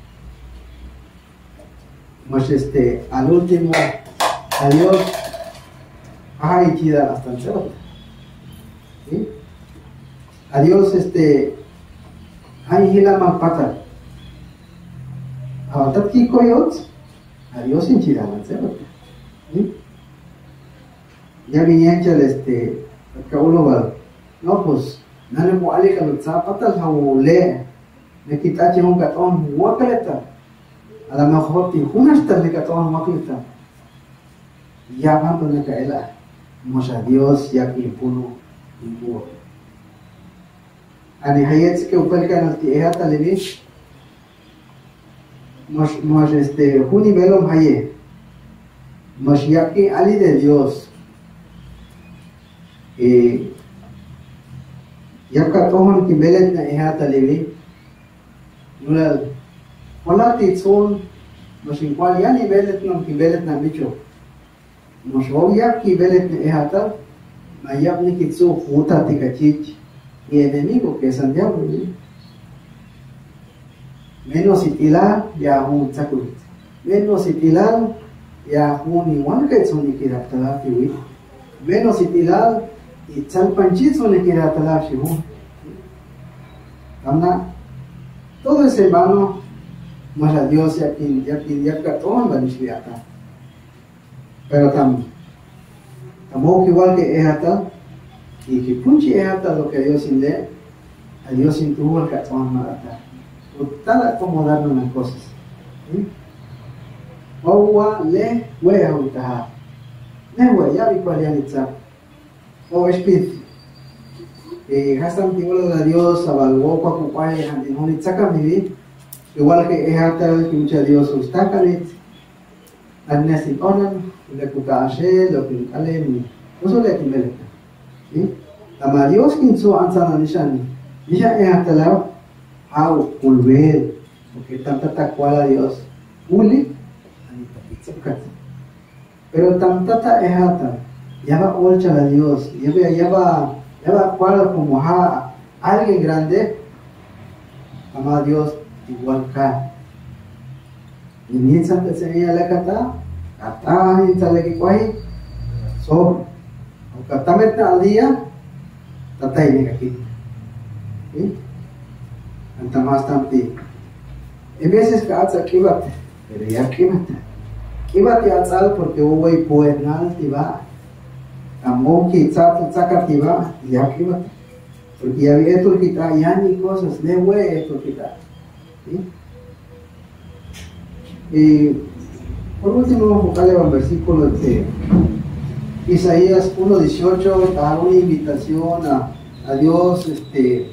S1: Pues este, al último, adiós, ay, chida, hasta el cero. ¿Sí? Adiós, este, ay, hila mapata. Ahorita kiko yots, adiós, en chida, al cero. ¿Sí? Ya vinieron, este, acabó no, pues, no le puedo alejar los zapatos, o le. Me quitaste un gatón huacaleta. A lo mejor te junaste de gatón huacaleta. Ya cuando le caela, mos a Dios ya que impuno impuro. Ani hayet que upel canal ti eha talevi. Mos mos este juni velom haye. Mos ya que ali de Dios. Eh ya que tohon ki belet na eha talevi. Nulal, wala titson, nos igual ya ni belet no ki belet na bicho. Nos obvia ki belet na ehata, mayab ni kitsu futa tikachich, y enemigo que es Santiago. Menos itila ya un sakulit. Menos itilal ya un igual que son ni kiratala tiwi. Menos itilal y chalpanchitso ni kiratala shibu. Tamna todo ese vano, más a Dios ya que ya que ya que todo va a decir acá. Pero tam, tampoco igual que es hasta y que punche es hasta lo que Dios sin le, a Dios sin tuvo el catón más acá. Tal acomodarnos las cosas. Owa le we a utaha. Ne we ya vi cuál ya nitsa. O espíritu. Eh, hasam tiwala la Dios abalwo pa kupay handin hunit saka mibi igual que es hasta que mucha Dios ustakanit annesit onan le kukaashe lo que kalem uso le kimeleta ¿sí? Ama Dios kinso ansana nishan nisha es hasta la how volver porque tanta takwala Dios uli anita pitsakat pero tanta es hasta ya va olcha la Dios ya va ya va ya va cual como a alguien grande, ama Dios igual ka. Y ni santa se ella la kata, kata ni sale que cuaje, so, o kata meta al día, tata ini kaki. ¿Sí? Anta más tamti. En veces que hace kibate, pero ya kibate. Kibate hace porque hubo y puenal tiba. Amo que saca tiba ya que va porque ya vi esto kita ya ni cosas le we esto kita ¿sí? Y Por último, vamos a buscarle al versículo de Isaías uno dieciocho, da una invitación a, a Dios, este,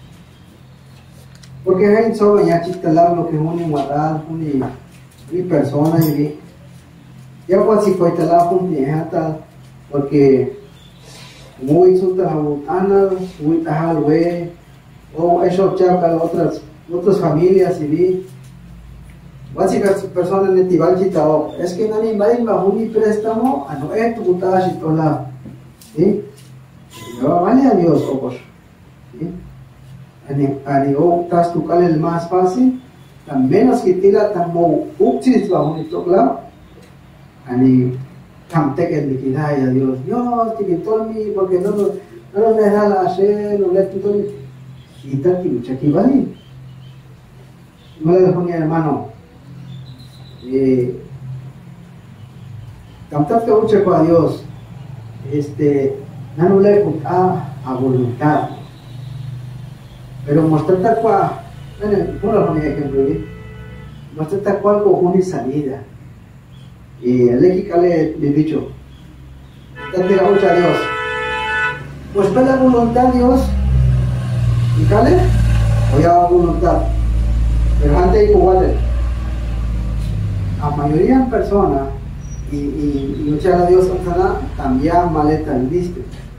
S1: porque hay solo ya chitalab lo que es una igualdad, una, una persona, y ya pues si fue talab un día, porque muy suta ana, muy tajal, güey, o eso chaca otras otras familias y vi. Básicamente personas en Tibal Chitao, es que nadie va a ir bajo un préstamo a no es tu putada chitola, ¿sí? No vale a Dios, ojos, ¿sí? A nivel tas tu cal el más fácil, tan menos que tira tan mo upsis bajo un tocla, a ni tam te que liquidar a Dios, Dios te quitó mi porque no no no deja la hacer, no le quitó mi y tal que mucha que vale, no le dejo ni hermano. Eh, cantar que mucho a Dios, este, no le a, a voluntad, pero mostrar tal cual, bueno, por ejemplo, mostrar tal cual con una salida, y el equipo le dicho, date la mucha a Dios, mostrar la voluntad de Dios, y cale, o ya voluntad, pero antes de jugar. La mayoría de personas y, y, y muchas a Dios sana también maleta el viste.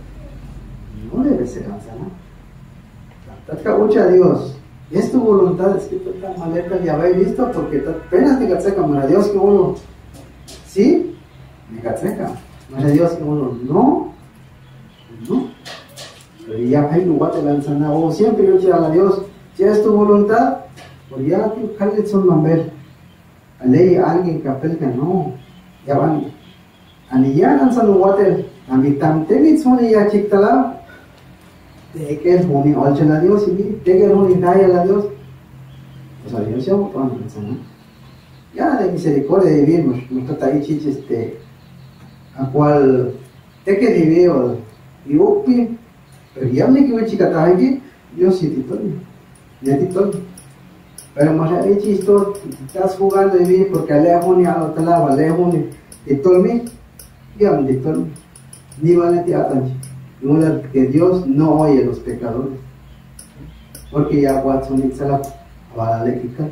S1: No debe ser sana. Tatka mucha a Dios. Es tu voluntad, es que tú estás maleta de haber visto porque apenas te gatseca, no a Dios que uno. ¿Sí? Me gatseca. No a Dios que uno. No. No. Pero ya hay lugar de la sana. O siempre yo quiero a Dios. Si es tu voluntad, pues ya tú calles son mamber. Ley alguien que apelga no ya van anillar an sanu water a mi tam tenit soni ya chiktala de que es boni olcha la Dios y de que es boni daya la Dios pues a Dios ya no puedo pensar no ya de misericordia de vivir nos trata ahí chiche este a cual de que vivió y upi pero ya me que chica aquí Dios sí titolo ya titolo. Pero más hay chisto, estás jugando y vi porque alejo ni a la otra alejo ni de todo mi, ya me de todo ni vale te atan, que Dios no oye los pecadores, porque ya Watson y Sala va a lequicar.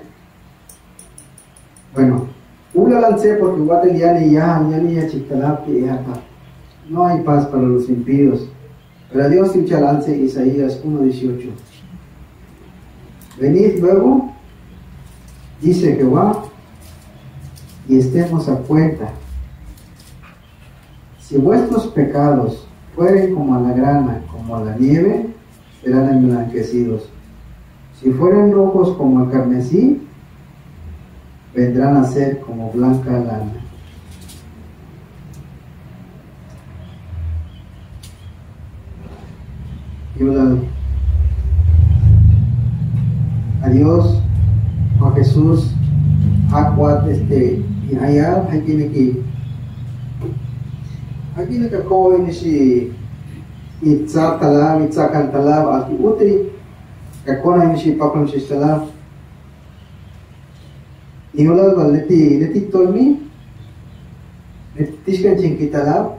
S1: Bueno, una lancé porque Watson ya ni ya ya ni ya chictalá que ya no hay paz para los impíos, pero Dios sin lance Isaías uno dieciocho. Venid luego. Dice Jehová, y estemos a cuenta. Si vuestros pecados fueren como a la grana, como a la nieve, serán emblanquecidos. Si fueren rojos como el carmesí, vendrán a ser como blanca lana. Yo a Dios, a Jesús, a cuat este y allá hay que que aquí le caco en si itza talab itza kan talab aquí utri caco en si papam si talab y hola valeti leti tolmi leti kan cingki talab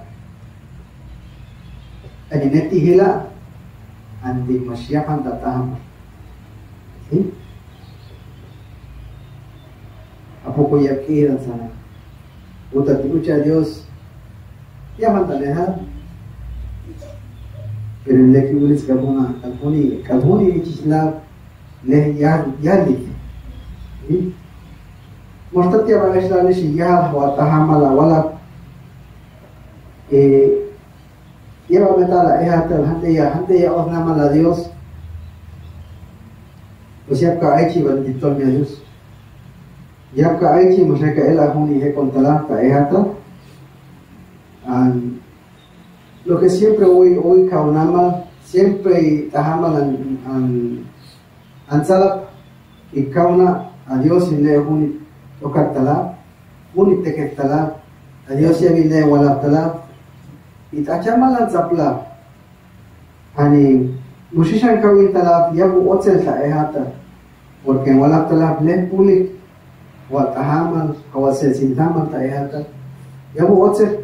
S1: ani neti hila andi masyapan tataham ¿sí? ¿A poco ya quedan sana? Uta te escucha a Dios, ya manda dejar. Pero el que ulis calhuna, calhuni, calhuni chisla, le ya ya dice. ¿Sí? Mostati a veces la leche ya o atahama la wala. Eh, lleva a meter la eja hasta el hante ya, hante ya os nama la Dios. Pues ya que hay chiva de todo mi Dios. Ya que hay chiva, pues que él ha juni he contala ka ehata. Lo que siempre hoy hoy kaunama siempre tahama an an ansalap y kauna a Dios y le juni tokatala, juni teketala, a Dios ya vile walaptala y tachama lan zapla. Ani musishan kawin talap ya bu otsel ta ehata porque walaptala le pulik Watahaman, Hawaselsintaman, Tayata, Yabu Otzer,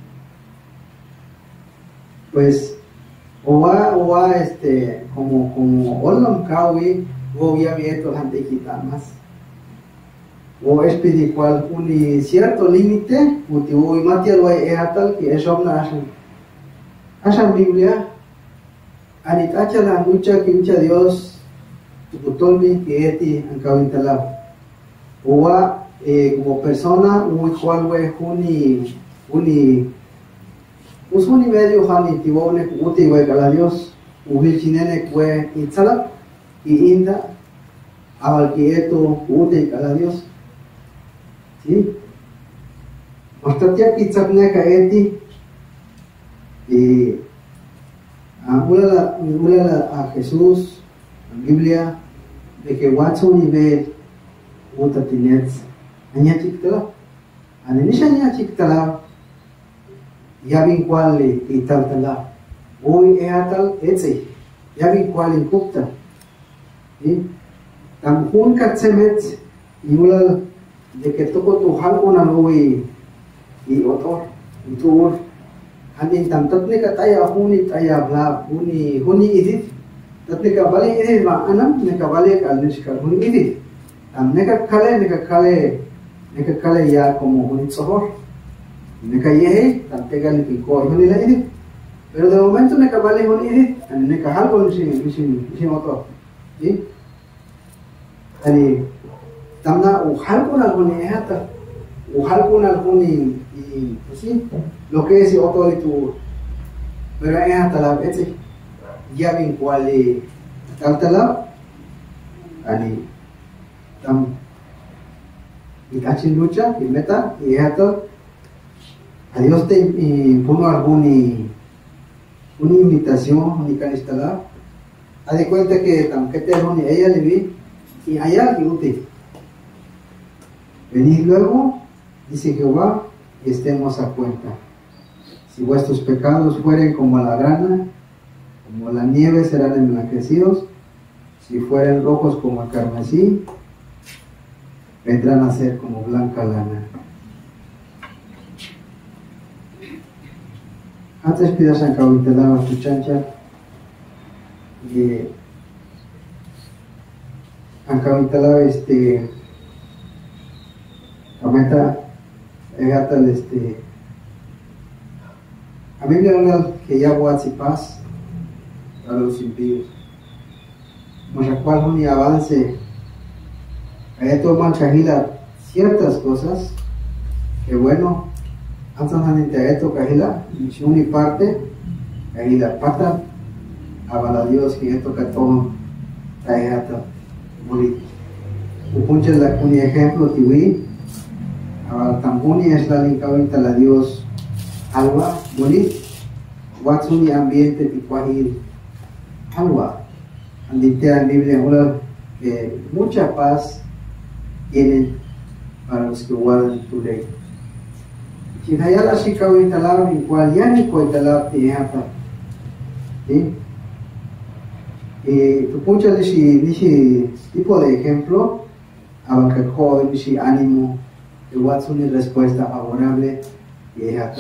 S1: pues, Owa, Owa, este, como, como Olam Kawi, o ya vieto gente quitamas, o espiritual, un cierto límite, motivo y material, o eatal, que es obna Ashan. Ashan Biblia, Anitacha la mucha que mucha Dios, tu tolmi que eti en Kawintalab. Owa, eh, como persona, un cual we uni, uni, us uni medio hani tibone uti we kala Dios, uhil chinene we itzalab, y inda, abal que eto uti kala Dios. ¿Sí? Mastatia kitzakne ka eti, y Mula a Jesús, la Biblia, de que watso nivel uta tinets, aña chiktala, anenisha aña chiktala, ya bin cual y tal tala, hoy eatal etze, ya bin cual in kupta, ¿sí? Tam hun katsemet, y mula de que toco tu halkona lui y otor, y tu Hadin tam tatnika taya huni taya bla huni huni idit tatnika bali idit ma anam neka bali kal nishkar huni idit tam neka kale neka kale neka kale ya como huni sohor neka yehe tam tega ni piko huni la idit pero de momento neka bali huni idit an neka halko nishi nishi nishi moto ¿sí? Ani tamna u halko na huni ehata u halko na huni y ¿sí? Lo que es otro de tu pero es hasta la vez ya bien cual hasta la ani tam y cachin lucha y meta y hasta adiós te puno algún una invitación ni canistala haz de cuenta que tam que te ni ella le vi y allá que útil venid luego dice Jehová y estemos a cuenta. Si vuestros pecados fueren como la grana, como la nieve serán emblanquecidos, si fueren rojos como el carmesí, vendrán a ser como blanca lana. Antes pidas a Kawintalaba tu chancha, y a Kawintalaba este, comenta, egatal este, a mí me habla que ya voy a paz para los impíos. Mas a cual un avance, a esto manchajila ciertas cosas, que bueno, antes de esto cajila, y una parte, cajila pata, a Dios que esto que todo, tajata, morir. Upuncha la un ejemplo que vi, a Tampuni es la linkawita la Dios. Alwa, bonit, watsuni ambiente ticuahil, alwa, andite en Biblia habla que mucha paz tienen para los que guardan tu ley. Si hayala si kawintalab, en cual ya ni kawintalab te hata, ¿sí? Y tu puncha de ese tipo de ejemplo, abacaco, de ese ánimo, que watsuni respuesta favorable y hata.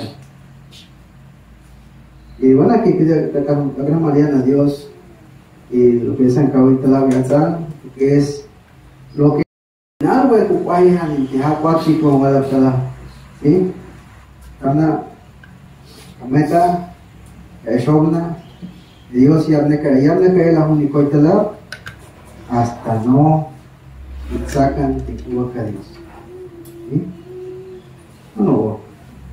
S1: Y bueno, aquí pide la gran Mariana a Dios y lo que es en Kawintalab que es lo que en algo de Kupayan y que ha cuatro como va a adaptar, ¿sí? Karena meta, es obna, Dios y habla que ya habla que la única Kawintalab hasta no sacan de Cuba que Dios, ¿sí? No, no.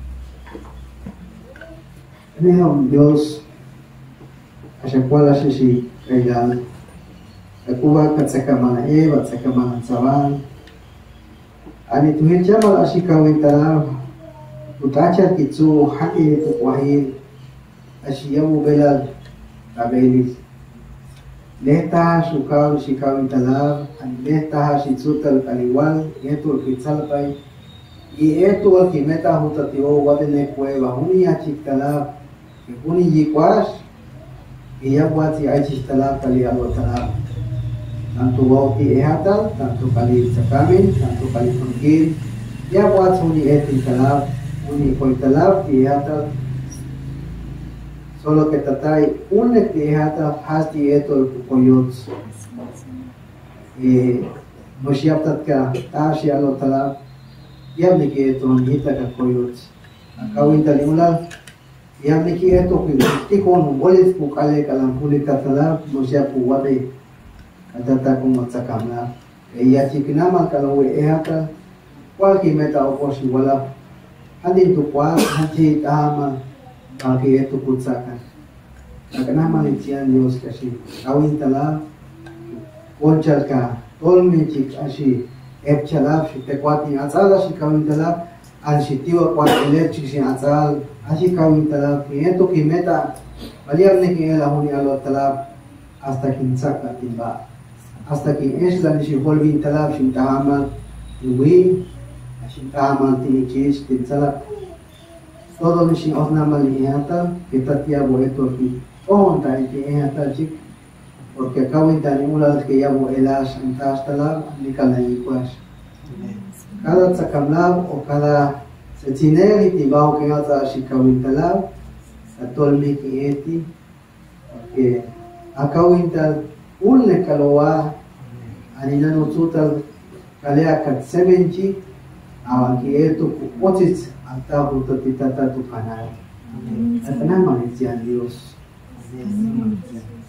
S1: Dios, hacia cual hace si kailan, la Cuba katsakamana eva, katsakamana saban, ani tuhin jamal así Kawintalab, utacha kitsu haki tu wahil, así yamu belal, abelis, lehta sukaw si Kawintalab, ani lehta si tsutal kaliwal, yetu kitsalpay, y esto al que meta jutativo guadene cueva, uni achiktalab, que uni yikwash, y ya guati achiktalab taliado talab. tanto bauti ehatal, tanto kali sakamin, tanto kali pangkin, ya buat uni etin talab, uni koi talab di ehatal, solo que tatai unek di ehatal has di etol koyots, e moshiaptat ka tashi alo talab, yam niki eton hita ka koyots, akawin talimulal, yam niki eto tikon bolis pukale kalam pulita talab, moshiapu wade. Atata kung magsakamla. Kaya chikinama kalawi ehata, walki meta oposi wala, hadin tukwa, hati tama, bagi eto kutsakan. Nakanama ni Tiyan Diyos kasi, kawin tala, konchal ka, tolmi chik asi, epchalap, si tekwati atsala si kawin tala, al si tiwa kwat electric si atsal, asi kawin tala, eto ki meta, baliar ni ki elahuni alo tala, hasta kinsak na timba. Hasta que es la que volví a instalar sin tahama, y sin tahama tinichis, tinsala. Todo lo que os nama lihiata, que tatia boeto aquí. Oh, ta que es hasta chic, porque acabo de dar una que ya bo elas en tastala, ni cada iguas. Cada tsakamlab o cada setzineri tibao que hasta si kawintalab, atolmi que eti, porque acabo de dar ulle kalowa anina nutsutal kalea kat sevenchi awanki eto kupotis anta huta titata tu kanal. At nama ni Tiyan Diyos.